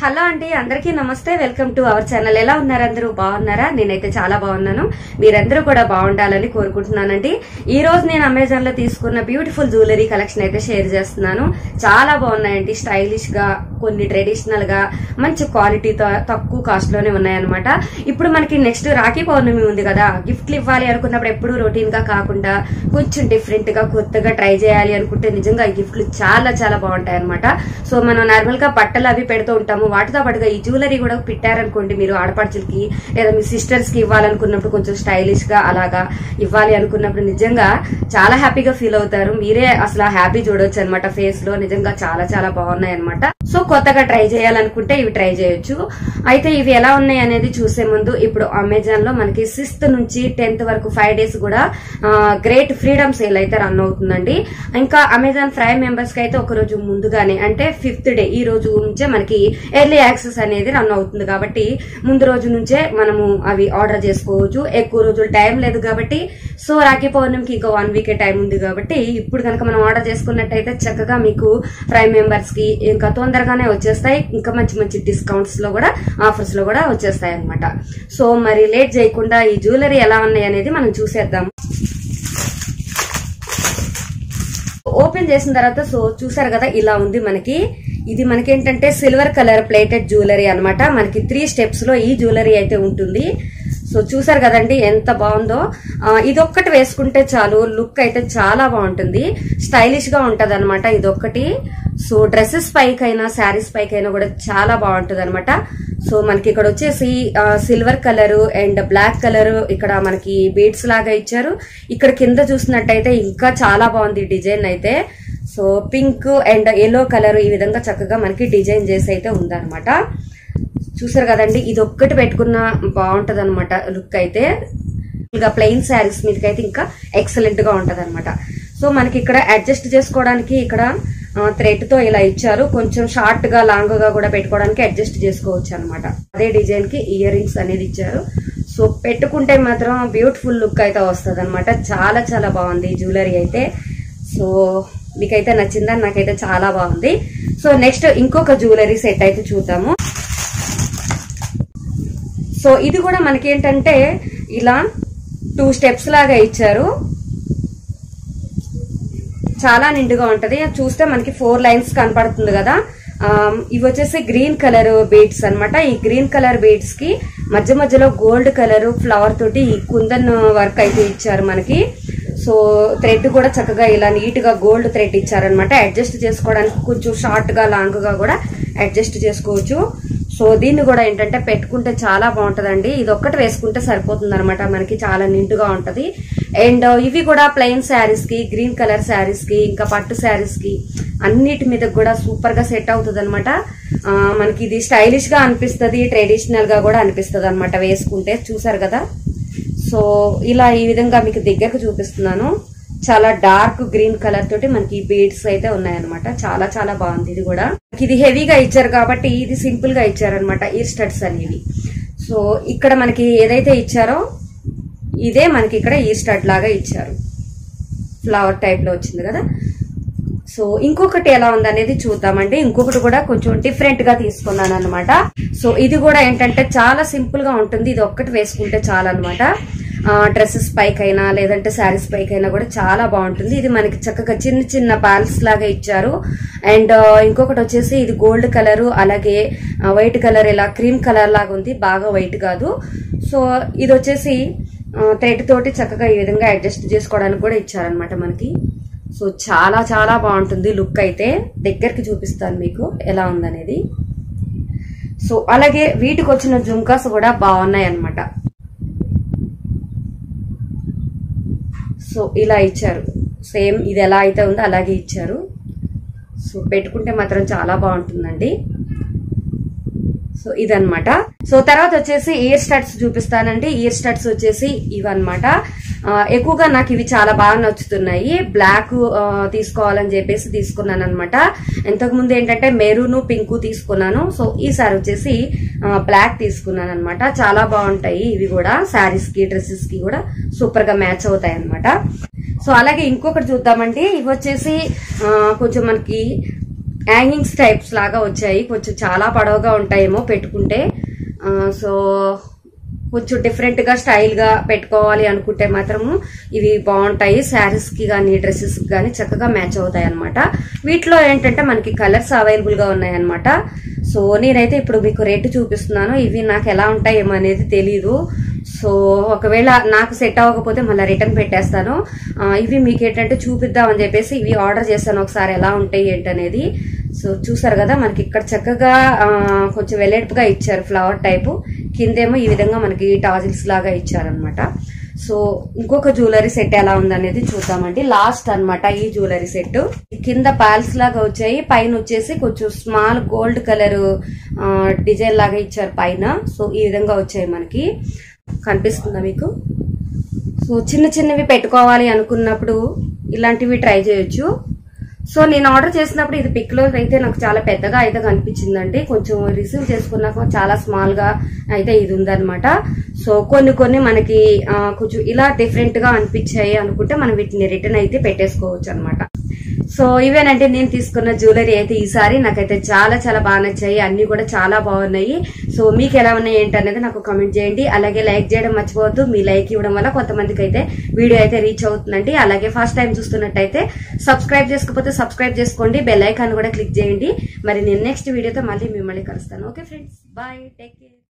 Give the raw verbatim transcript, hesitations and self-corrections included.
Hello అండి, అందరికీ నమస్తే. Welcome to our channel. ఎలా ఉన్నారు? అందరూ బాగున్నారా? నేనైతే చాలా బాగున్నాను. మీరందరూ కూడా బాగుండాలని కోరుకుంటున్నానండి. ఈ రోజు నేను అమెజాన్ లో తీసుకున్న బ్యూటిఫుల్ జ్యువెలరీ కలెక్షన్ అయితే షేర్ చేస్తున్నాను. చాలా బాగున్నాయండి. స్టైలిష్ గా, కొన్ని ట్రెడిషనల్ గా, మంచి క్వాలిటీతో, తక్కువ కాస్ట్ లోనే ఉన్నాయన్నమాట. ఇప్పుడు మనకి నెక్స్ట్ రాఖీ పౌర్ణమి ఉంది కదా, గిఫ్ట్లు ఇవ్వాలి అనుకున్నప్పుడు ఎప్పుడు రొటీన్ గా కాకుండా కొంచెం డిఫరెంట్ గా, కొత్తగా ట్రై చేయాలి అనుకుంటే నిజంగా ఈ గిఫ్ట్లు చాలా చాలా బాగుంటాయి అనమాట. సో మనం నార్మల్ గా బట్టలు అవి పెడుతూ ఉంటాము, వాటితో పాటుగా ఈ జ్యువెలరీ కూడా పెట్టారనుకోండి, మీరు ఆడపడుచులకి లేదా మీ సిస్టర్స్ కి ఇవ్వాలనుకున్నప్పుడు, కొంచెం స్టైలిష్ గా అలాగా ఇవ్వాలి అనుకున్నప్పుడు నిజంగా చాలా హ్యాపీగా ఫీల్ అవుతారు. మీరే అసలు హ్యాపీ చూడొచ్చు అనమాట ఫేస్ లో. నిజంగా చాలా చాలా బాగున్నాయి అనమాట. సో కొత్తగా ట్రై చేయాలనుకుంటే ఇవి ట్రై చేయొచ్చు. అయితే ఇవి ఎలా ఉన్నాయి అనేది చూసే ముందు, ఇప్పుడు అమెజాన్ లో మనకి సిక్స్త్ నుంచి టెన్త్ వరకు ఫైవ్ డేస్ కూడా గ్రేట్ ఫ్రీడమ్ సేల్ అయితే రన్ అవుతుందండి. ఇంకా అమెజాన్ ప్రైమ్ మెంబర్స్ కి అయితే ఒక రోజు ముందుగానే, అంటే ఫిఫ్త్ డే ఈ రోజు నుంచే మనకి ఎర్లీ యాక్సెస్ అనేది రన్ అవుతుంది. కాబట్టి ముందు రోజు నుంచే మనము అవి ఆర్డర్ చేసుకోవచ్చు. ఎక్కువ రోజులు టైం లేదు కాబట్టి, సో రాఖీ పౌర్ణమికి ఇంకా వన్ వీక్ టైం ఉంది కాబట్టి ఇప్పుడు కనుక మనం ఆర్డర్ చేసుకున్నట్టయితే చక్కగా మీకు ప్రైమ్ మెంబర్స్ కి ఇంకా తొందరగానే వచ్చేస్తాయి. ఇంకా మంచి మంచి డిస్కౌంట్స్ లో కూడా, ఆఫర్స్ లో కూడా వచ్చేస్తాయి అనమాట. సో మరి లేట్ చేయకుండా ఈ జ్యువెలరీ ఎలా ఉన్నాయి అనేది మనం చూసేద్దాం. ఓపెన్ చేసిన తర్వాత సో చూసారు కదా, ఇలా ఉంది మనకి. ఇది మనకి ఏంటంటే సిల్వర్ కలర్ ప్లేటెడ్ జ్యువెలరీ అనమాట. మనకి త్రీ స్టెప్స్ లో ఈ జ్యువెలరీ అయితే ఉంటుంది. సో చూసారు కదండి ఎంత బాగుందో. ఇదొక్కటి వేసుకుంటే చాలు, లుక్ అయితే చాలా బాగుంటుంది, స్టైలిష్ గా ఉంటది అనమాట ఇదొక్కటి. సో డ్రెస్సెస్ పైకైనా, శారీస్ పైకైనా కూడా చాలా బాగుంటుంది అనమాట. సో మనకి ఇక్కడ వచ్చేసి silver colour and black colour ఇక్కడ మనకి బీడ్స్ లాగా ఇచ్చారు. ఇక్కడ కింద చూసినట్టయితే ఇంకా చాలా బాగుంది డిజైన్ అయితే. So pink and yellow colour ఈ విధంగా చక్కగా మనకి డిజైన్ చేసి అయితే ఉందన్నమాట. చూసారు కదండి, ఇది ఒక్కటి పెట్టుకున్న బాగుంటది అనమాట లుక్ అయితే. ఇంకా ప్లెయిన్ శారీస్ మీదకైతే ఇంకా ఎక్సలెంట్ గా ఉంటది అనమాట. సో మనకి ఇక్కడ అడ్జస్ట్ చేసుకోవడానికి ఇక్కడ థ్రెడ్ తో ఇలా ఇచ్చారు. కొంచెం షార్ట్ గా, లాంగ్ గా కూడా పెట్టుకోవడానికి అడ్జస్ట్ చేసుకోవచ్చు అనమాట. అదే డిజైన్ కి ఇయర్ రింగ్స్ అనేది ఇచ్చారు. సో పెట్టుకుంటే మాత్రం బ్యూటిఫుల్ లుక్ అయితే వస్తుంది అనమాట. చాలా చాలా బాగుంది ఈ జ్యువెలరీ అయితే. సో మీకైతే నచ్చిందని నాకైతే చాలా బాగుంది. సో నెక్స్ట్ ఇంకొక జ్యువెలరీ సెట్ అయితే చూద్దాము. సో ఇది కూడా మనకి ఏంటంటే ఇలా టూ స్టెప్స్ లాగా ఇచ్చారు. చాలా నిండుగా ఉంటది. చూస్తే మనకి ఫోర్ లైన్స్ కనపడుతుంది కదా. ఇవి వచ్చేసి గ్రీన్ కలర్ బీడ్స్ అనమాట. ఈ గ్రీన్ కలర్ బీడ్స్ కి మధ్య మధ్యలో గోల్డ్ కలర్ ఫ్లవర్ తోటి ఈ కుందన్ వర్క్ అయితే ఇచ్చారు మనకి. సో థ్రెడ్ కూడా చక్కగా ఇలా నీట్ గా గోల్డ్ థ్రెడ్ ఇచ్చారనమాట. అడ్జస్ట్ చేసుకోవడానికి కొంచెం షార్ట్ గా, లాంగ్ గా కూడా అడ్జస్ట్ చేసుకోవచ్చు. సో దీన్ని కూడా ఏంటంటే పెట్టుకుంటే చాలా బాగుంటదండి. ఇది ఒక్కటి వేసుకుంటే సరిపోతుంది అనమాట, మనకి చాలా నిండుగా ఉంటది. అండ్ ఇవి కూడా ప్లెయిన్ శారీస్ కి, గ్రీన్ కలర్ శారీస్ కి, ఇంకా పట్టు శారీస్ కి అన్నిటి మీద కూడా సూపర్ గా సెట్ అవుతుంది అనమాట. మనకి ఇది స్టైలిష్ గా అనిపిస్తుంది, ట్రెడిషనల్ గా కూడా అనిపిస్తుంది అనమాట వేసుకుంటే. చూసారు కదా. సో ఇలా ఈ విధంగా మీకు దగ్గరకు చూపిస్తున్నాను. చాలా డార్క్ గ్రీన్ కలర్ తోటి మనకి బీడ్స్ అయితే ఉన్నాయన్నమాట. చాలా చాలా బాగుంది. ఇది కూడా ఇది హెవీగా ఇచ్చారు కాబట్టి ఇది సింపుల్ గా ఇచ్చారనమాట ఇయర్ స్టడ్స్ అనేవి. సో ఇక్కడ మనకి ఏదైతే ఇచ్చారో ఇదే మనకి ఇక్కడ ఇయర్ స్టడ్ లాగా ఇచ్చారు. ఫ్లవర్ టైప్ లో వచ్చింది కదా. సో ఇంకొకటి ఎలా ఉంది అనేది చూద్దామండి. ఇంకొకటి కూడా కొంచెం డిఫరెంట్ గా తీసుకున్నాను అనమాట. సో ఇది కూడా ఏంటంటే చాలా సింపుల్ గా ఉంటుంది. ఇది ఒక్కటి వేసుకుంటే చాలా అనమాట. డ్రెస్సెస్ పైకైనా లేదంటే శారీస్ పైకైనా కూడా చాలా బాగుంటుంది. ఇది మనకి చక్కగా చిన్న చిన్న బాల్స్ లాగా ఇచ్చారు. అండ్ ఇంకొకటి వచ్చేసి ఇది గోల్డ్ కలర్, అలాగే వైట్ కలర్, ఇలా క్రీమ్ కలర్ లాగా ఉంది, బాగా వైట్ కాదు. సో ఇది వచ్చేసి థ్రెడ్ తోటి చక్కగా ఈ విధంగా అడ్జస్ట్ చేసుకోవడానికి కూడా ఇచ్చారనమాట మనకి. సో చాలా చాలా బాగుంటుంది లుక్ అయితే. దగ్గరికి చూపిస్తాను మీకు ఎలా ఉందనేది. సో అలాగే వీటికి వచ్చిన జుంకాస్ కూడా బాగున్నాయి అనమాట. సో ఇలా ఇచ్చారు, సేమ్ ఇది ఎలా అయితే ఉందో అలాగే ఇచ్చారు. సో పెట్టుకుంటే మాత్రం చాలా బాగుంటుందండి. సో ఇదనమాట. సో తర్వాత వచ్చేసి ఇయర్ స్టడ్స్ చూపిస్తానండి. ఇయర్ స్టడ్స్ వచ్చేసి ఇవన్నమాట. ఎక్కువగా నాకు ఇవి చాలా బాగా నచ్చుతున్నాయి. బ్లాక్ తీసుకోవాలని చెప్పేసి తీసుకున్నాను అనమాట. ఇంతకు ముందు ఏంటంటే మెరూన్, పింక్ తీసుకున్నాను. సో ఈసారి వచ్చేసి బ్లాక్ తీసుకున్నాను అనమాట. చాలా బాగుంటాయి ఇవి కూడా, శారీస్ కి, డ్రెస్సెస్ కి కూడా సూపర్ గా మ్యాచ్ అవుతాయి అనమాట. సో అలాగే ఇంకొకటి చూద్దామండి. ఇవి వచ్చేసి కొంచెం మనకి హ్యాంగింగ్స్ టైప్స్ లాగా వచ్చాయి. కొంచెం చాలా పొడవుగా ఉంటాయేమో పెట్టుకుంటే. సో కొంచెం డిఫరెంట్ గా స్టైల్ గా పెట్టుకోవాలి అనుకుంటే మాత్రము ఇవి బాగుంటాయి. శారీస్ కి గానీ డ్రెస్సెస్ కి గానీ చక్కగా మ్యాచ్ అవుతాయి అనమాట. వీటిలో ఏంటంటే మనకి కలర్స్ అవైలబుల్ గా ఉన్నాయి అనమాట. సో నేనైతే ఇప్పుడు మీకు రేటు చూపిస్తున్నాను. ఇవి నాకు ఎలా ఉంటాయేమో అనేది తెలీదు. సో ఒకవేళ నాకు సెట్ అవ్వకపోతే మళ్ళీ రిటర్న్ పెట్టేస్తాను. ఇవి మీకు ఏంటంటే చూపిద్దామని చెప్పేసి ఇవి ఆర్డర్ చేశాను, ఒకసారి ఎలా ఉంటాయి ఏంటనేది. సో చూసారు కదా, మనకి ఇక్కడ చక్కగా కొంచెం వెల్లెడుపుగా ఇచ్చారు ఫ్లవర్ టైపు, కిందేమో ఈ విధంగా మనకి టాజిల్స్ లాగా ఇచ్చారనమాట. సో ఇంకొక జ్యువెలరీ సెట్ ఎలా ఉందనేది చూద్దామండి. లాస్ట్ అనమాట ఈ జ్యువెలరీ సెట్. కింద పాల్స్ లాగా వచ్చాయి, పైన వచ్చేసి కొంచెం స్మాల్ గోల్డ్ కలర్ డిజైన్ లాగా ఇచ్చారు పైన. సో ఈ విధంగా వచ్చాయి మనకి, కనిపిస్తుందా మీకు? సో చిన్న చిన్నవి పెట్టుకోవాలి అనుకున్నప్పుడు ఇలాంటివి ట్రై చేయొచ్చు. సో నేను ఆర్డర్ చేసినప్పుడు ఇది పిక్ లో అయితే నాకు చాలా పెద్దగా అయితే కనిపించిందండి. కొంచెం రిసీవ్ చేసుకున్నాక చాలా స్మాల్ గా అయితే ఇది ఉందన్నమాట. సో కొన్ని కొన్ని మనకి కొంచెం ఇలా డిఫరెంట్ గా అనిపించాయి అనుకుంటే మనం వీటిని రిటర్న్ అయితే పెట్టేసుకోవచ్చు అనమాట. సో ఇవేనంటే నేను తీసుకున్న జ్యువెలరీ అయితే ఈసారి నాకైతే చాలా చాలా బాగా నచ్చాయి. అన్ని కూడా చాలా బాగున్నాయి. సో మీకు ఎలా ఉన్నాయి ఏంటి అనేది నాకు కామెంట్ చేయండి. అలాగే లైక్ చేయడం మర్చిపోవద్దు. మీ లైక్ ఇవ్వడం వల్ల కొంతమందికి అయితే వీడియో అయితే రీచ్ అవుతుందండి. అలాగే ఫస్ట్ టైం చూస్తున్నట్టయితే సబ్స్క్రైబ్ చేసుకోకపోతే సబ్స్క్రైబ్ చేసుకోండి, బెల్ ఐకాన్ కూడా క్లిక్ చేయండి. మరి నేను నెక్స్ట్ వీడియోతో మళ్ళీ మిమ్మల్ని కలుస్తాను. Okay friends, bye, take care.